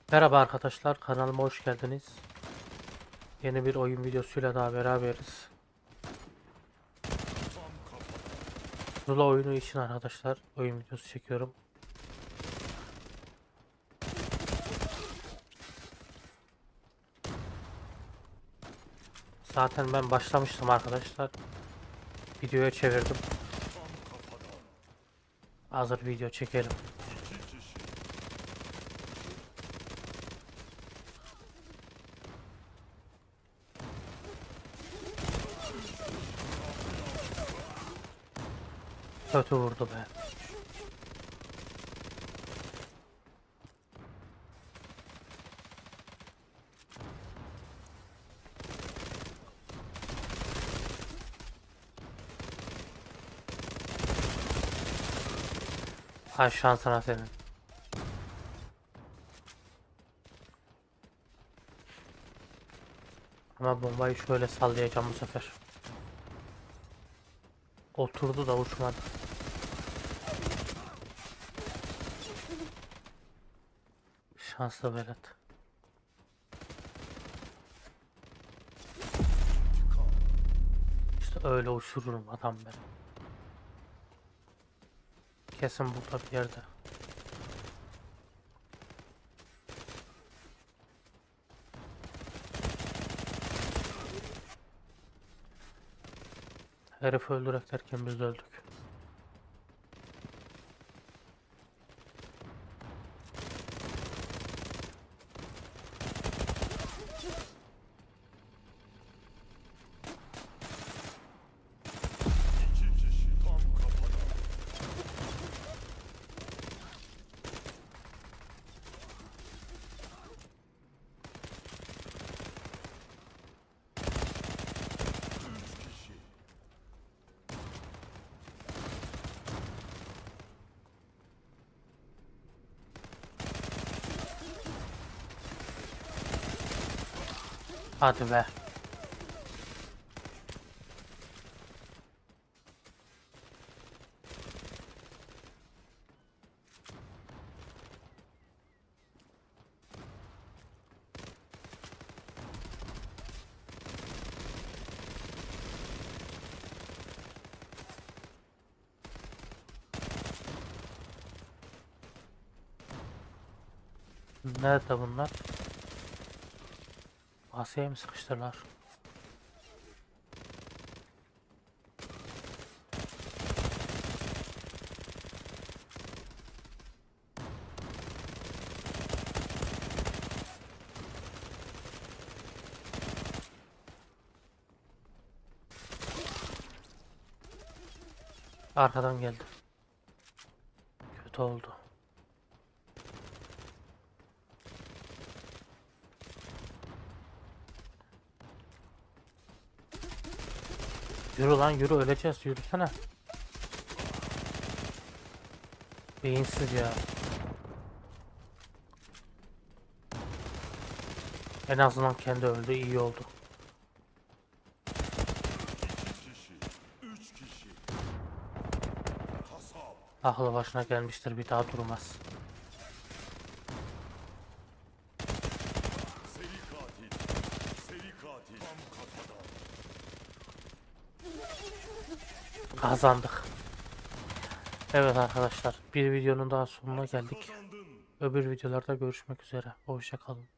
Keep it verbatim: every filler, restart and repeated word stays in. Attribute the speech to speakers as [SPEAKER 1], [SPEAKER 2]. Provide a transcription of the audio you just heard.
[SPEAKER 1] Merhaba arkadaşlar, kanalıma hoş geldiniz. Yeni bir oyun videosuyla daha beraberiz. Zula oyunu için arkadaşlar oyun videosu çekiyorum. Zaten ben başlamıştım arkadaşlar. Videoya çevirdim. Hazır video çekelim. Kötü vurdu be. Hay şansına senin. Ama bombayı şöyle sallayacağım bu sefer. Oturdu da uçmadı. Şanslı velet. İşte öyle uçururum adam ben. Kesin burada bir yerde. Herifi öldürek derken biz de öldük. Hadi be. Nerede bunlar? Asya mı sıkıştırlar? Arkadan geldi. Kötü oldu. Yürü lan yürü, öleceğiz, yürüsene. Beyinsiz ya. En azından kendi öldü, iyi oldu. Aklı başına gelmiştir, bir daha durmaz. Kazandık. Evet arkadaşlar, bir videonun daha sonuna geldik. Öbür videolarda görüşmek üzere. Hoşça kalın.